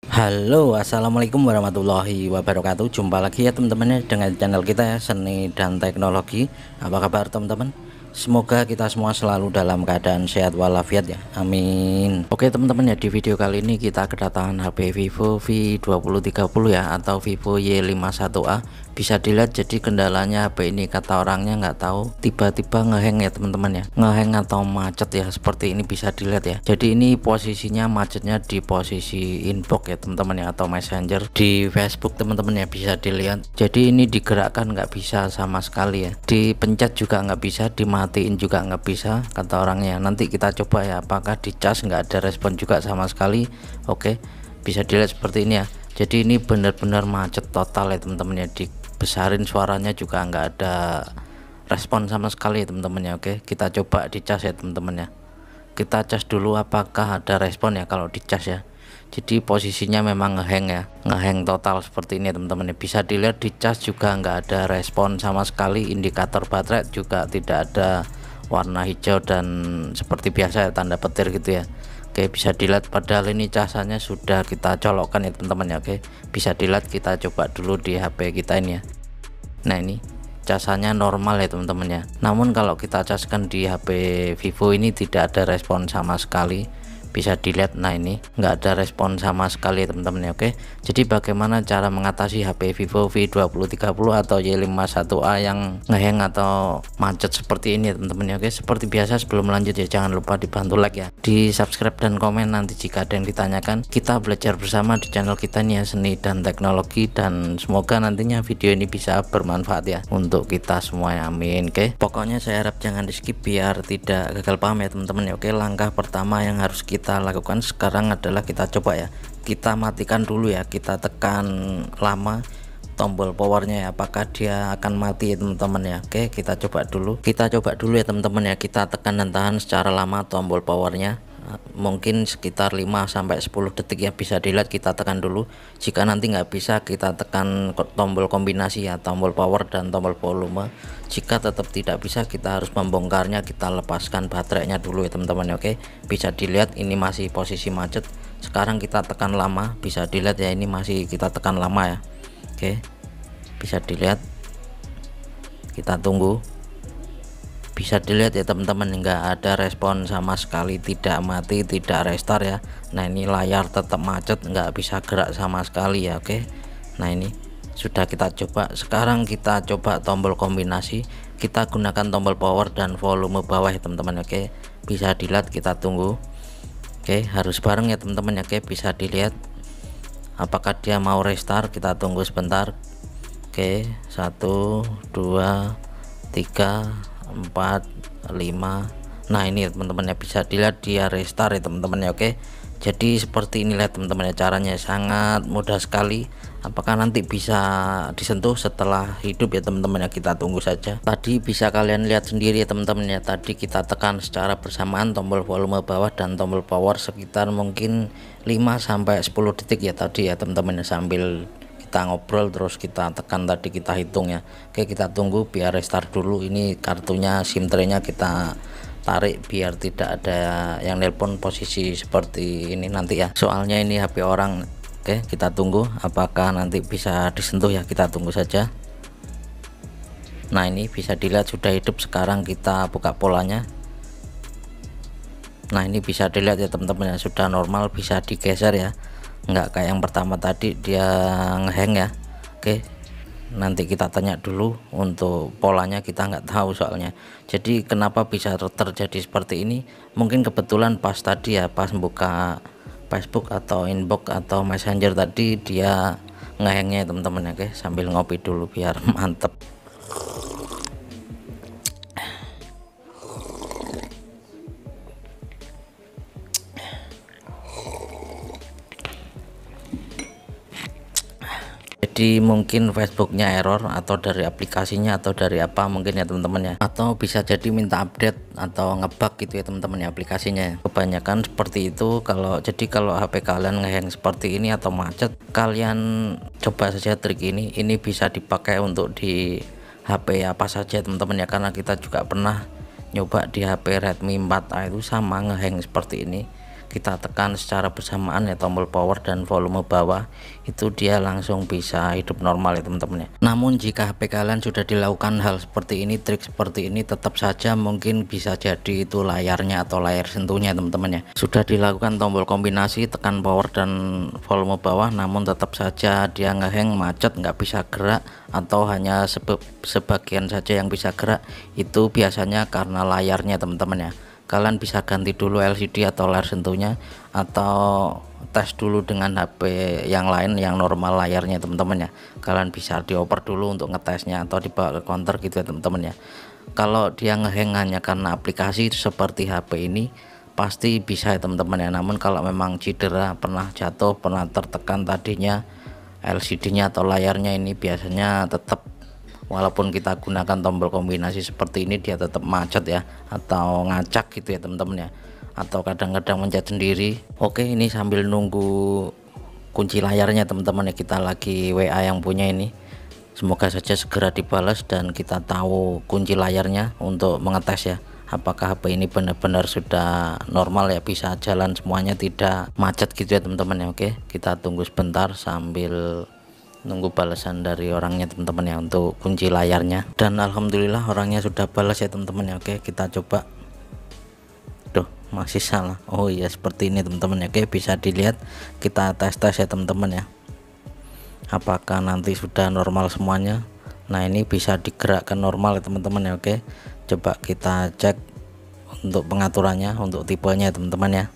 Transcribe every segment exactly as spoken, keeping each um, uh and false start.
Halo, assalamualaikum warahmatullahi wabarakatuh. Jumpa lagi ya teman-teman ya dengan channel kita ya, Seni dan Teknologi. Apa kabar teman-teman? Semoga kita semua selalu dalam keadaan sehat walafiat ya, amin. Oke teman-teman ya, di video kali ini kita kedatangan H P Vivo V dua nol tiga nol ya, atau Vivo Y lima satu A. Bisa dilihat, jadi kendalanya H P ini kata orangnya nggak tahu tiba-tiba ngeheng ya teman-teman ya, ngeheng atau macet ya, seperti ini bisa dilihat ya. Jadi ini posisinya macetnya di posisi inbox ya teman-teman ya, atau messenger di Facebook teman-teman ya, bisa dilihat. Jadi ini digerakkan nggak bisa sama sekali ya, dipencet juga nggak bisa, dimatiin juga nggak bisa kata orangnya. Nanti kita coba ya, apakah di cas nggak ada respon juga sama sekali. Oke, bisa dilihat seperti ini ya. Jadi ini benar-benar macet total ya teman-teman ya, dibesarin suaranya juga nggak ada respon sama sekali ya teman-teman ya. Oke, kita coba di cas ya teman-teman ya, kita cas dulu apakah ada respon ya kalau di cas ya. Jadi posisinya memang ngeheng ya, ngeheng total seperti ini teman-teman ya. Bisa dilihat di cas juga nggak ada respon sama sekali, indikator baterai juga tidak ada warna hijau dan seperti biasa ya, tanda petir gitu ya. Oke, bisa dilihat padahal ini casannya sudah kita colokkan ya teman-teman ya. Oke, bisa dilihat, kita coba dulu di H P kita ini ya. Nah ini casannya normal ya teman-teman ya, namun kalau kita caskan di H P Vivo ini tidak ada respon sama sekali, bisa dilihat. Nah ini nggak ada respon sama sekali ya teman-teman ya. Oke, jadi bagaimana cara mengatasi H P Vivo V dua nol tiga nol atau Y lima satu A yang ngeheng atau macet seperti ini ya teman-teman ya. Oke, seperti biasa sebelum lanjut ya, jangan lupa dibantu like ya, di subscribe dan komen nanti jika ada yang ditanyakan. Kita belajar bersama di channel kita nih ya, Seni dan Teknologi, dan semoga nantinya video ini bisa bermanfaat ya untuk kita semua ya, amin. Oke, pokoknya saya harap jangan di skip biar tidak gagal paham ya teman-teman ya. Oke, langkah pertama yang harus kita kita lakukan sekarang adalah kita coba ya, kita matikan dulu ya, kita tekan lama tombol powernya ya, apakah dia akan mati ya teman-teman ya. Oke, kita coba dulu, kita coba dulu ya teman-teman ya, kita tekan dan tahan secara lama tombol powernya, mungkin sekitar lima sampai sepuluh detik ya. Bisa dilihat, kita tekan dulu. Jika nanti nggak bisa, kita tekan tombol kombinasi ya, tombol power dan tombol volume. Jika tetap tidak bisa, kita harus membongkarnya, kita lepaskan baterainya dulu ya teman-teman. Oke, bisa dilihat ini masih posisi macet. Sekarang kita tekan lama, bisa dilihat ya, ini masih kita tekan lama ya. Oke, bisa dilihat, kita tunggu. Bisa dilihat ya teman-teman, enggak ada respon sama sekali, tidak mati, tidak restart ya. Nah ini layar tetap macet, nggak bisa gerak sama sekali ya. Oke, nah ini sudah kita coba. Sekarang kita coba tombol kombinasi, kita gunakan tombol power dan volume bawah ya teman-teman. Oke, bisa dilihat, kita tunggu. Oke, harus bareng ya teman-teman. Oke, bisa dilihat apakah dia mau restart, kita tunggu sebentar. Oke, satu dua tiga empat lima. Nah ini teman-teman ya, bisa dilihat dia restart ya teman-teman ya. Oke, jadi seperti inilah teman-teman ya, caranya sangat mudah sekali. Apakah nanti bisa disentuh setelah hidup ya teman-teman ya, kita tunggu saja. Tadi bisa kalian lihat sendiri ya teman-teman ya, tadi kita tekan secara bersamaan tombol volume bawah dan tombol power sekitar mungkin lima sampai sepuluh detik ya tadi ya teman-teman ya, sambil kita ngobrol terus kita tekan, tadi kita hitung ya. Oke, kita tunggu biar restart dulu. Ini kartunya, SIM tray-nya kita tarik biar tidak ada yang nelpon posisi seperti ini nanti ya, soalnya ini H P orang. Oke, kita tunggu apakah nanti bisa disentuh ya, kita tunggu saja. Nah ini bisa dilihat sudah hidup. Sekarang kita buka polanya. Nah ini bisa dilihat ya teman-teman ya, sudah normal, bisa digeser ya, nggak kayak yang pertama tadi dia ngeheng ya. Oke, nanti kita tanya dulu untuk polanya, kita nggak tahu soalnya. Jadi kenapa bisa terjadi seperti ini, mungkin kebetulan pas tadi ya, pas buka Facebook atau inbox atau messenger tadi dia ngehengnya ya teman-teman. Oke, sambil ngopi dulu biar mantep. Jadi mungkin Facebooknya error, atau dari aplikasinya, atau dari apa mungkin ya teman-teman ya, atau bisa jadi minta update atau ngebug gitu ya teman-teman ya aplikasinya. Kebanyakan seperti itu. Kalau jadi kalau H P kalian ngeheng seperti ini atau macet, kalian coba saja trik ini. Ini bisa dipakai untuk di H P apa saja teman-teman ya, karena kita juga pernah nyoba di H P Redmi empat A itu sama ngeheng seperti ini. kita tekan secara bersamaan ya tombol power dan volume bawah, itu dia langsung bisa hidup normal ya teman-teman ya. Namun jika H P kalian sudah dilakukan hal seperti ini, trik seperti ini, tetap saja mungkin bisa jadi itu layarnya atau layar sentuhnya teman-teman ya. Sudah dilakukan tombol kombinasi, tekan power dan volume bawah, namun tetap saja dia ngeheng, macet, nggak bisa gerak, atau hanya sebe sebagian saja yang bisa gerak. Itu biasanya karena layarnya teman-teman ya. Kalian bisa ganti dulu L C D atau layar sentuhnya, atau tes dulu dengan H P yang lain yang normal layarnya teman-teman ya. Kalian bisa dioper dulu untuk ngetesnya atau dibawa ke counter gitu ya teman-teman ya. Kalau dia ngeheng hanya karena aplikasi seperti H P ini, pasti bisa ya teman-teman ya. Namun kalau memang cedera, pernah jatuh, pernah tertekan tadinya L C D-nya atau layarnya, ini biasanya tetap, walaupun kita gunakan tombol kombinasi seperti ini, dia tetap macet ya, atau ngacak gitu ya teman-teman ya, atau kadang-kadang mencet sendiri. Oke, ini sambil nunggu kunci layarnya teman-teman ya, kita lagi W A yang punya ini, semoga saja segera dibalas dan kita tahu kunci layarnya untuk mengetes ya, apakah H P ini benar-benar sudah normal ya, bisa jalan semuanya, tidak macet gitu ya teman-teman ya. Oke, kita tunggu sebentar sambil nunggu balasan dari orangnya teman-teman ya untuk kunci layarnya, dan alhamdulillah orangnya sudah balas ya teman-teman ya. Oke, kita coba. Duh, masih salah. Oh iya, seperti ini teman-teman ya. Oke, bisa dilihat, kita tes-tes ya teman-teman ya, apakah nanti sudah normal semuanya. Nah, ini bisa digerakkan normal ya teman-teman ya. Oke, coba kita cek untuk pengaturannya, untuk tipenya teman-teman ya.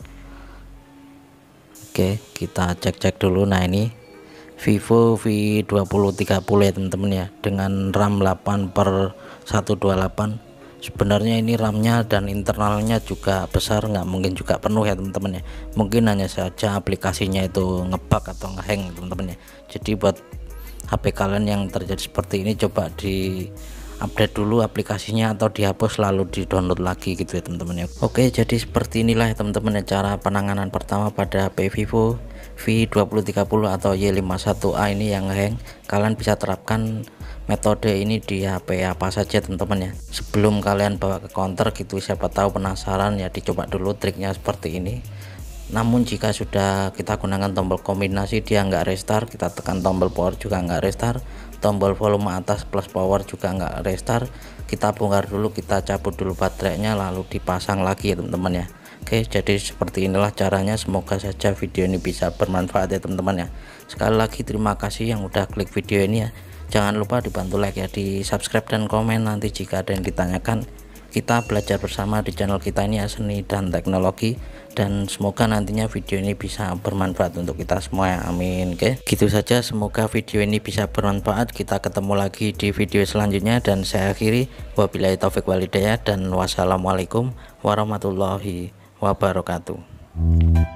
Oke, kita cek-cek dulu. Nah, ini Vivo V dua nol tiga nol ya teman-teman ya, dengan RAM delapan per seratus dua puluh delapan. Sebenarnya ini RAM-nya dan internalnya juga besar, nggak mungkin juga penuh ya teman-teman ya. Mungkin hanya saja aplikasinya itu ngebug atau ngehang teman-teman ya. Jadi buat H P kalian yang terjadi seperti ini, coba di update dulu aplikasinya atau dihapus lalu di download lagi gitu ya teman-teman ya. Oke, jadi seperti inilah ya teman-teman ya, cara penanganan pertama pada H P Vivo V dua nol tiga nol atau Y lima satu A ini yang hang. Kalian bisa terapkan metode ini di H P apa saja teman-teman ya. Sebelum kalian bawa ke counter gitu, siapa tahu penasaran ya, dicoba dulu triknya seperti ini. Namun jika sudah kita gunakan tombol kombinasi, dia nggak restart, kita tekan tombol power juga nggak restart, tombol volume atas plus power juga nggak restart, kita bongkar dulu, kita cabut dulu baterainya lalu dipasang lagi ya teman-teman ya. Oke, jadi seperti inilah caranya. Semoga saja video ini bisa bermanfaat ya teman-teman ya. Sekali lagi terima kasih yang udah klik video ini ya. Jangan lupa dibantu like ya, di subscribe dan komen nanti jika ada yang ditanyakan. Kita belajar bersama di channel kita ini ya, seni dan teknologi, dan semoga nantinya video ini bisa bermanfaat untuk kita semua ya, amin. Oke, gitu saja, semoga video ini bisa bermanfaat. Kita ketemu lagi di video selanjutnya, dan saya akhiri wabillahi taufik walhidayah, dan wassalamualaikum warahmatullahi wabarakatuh.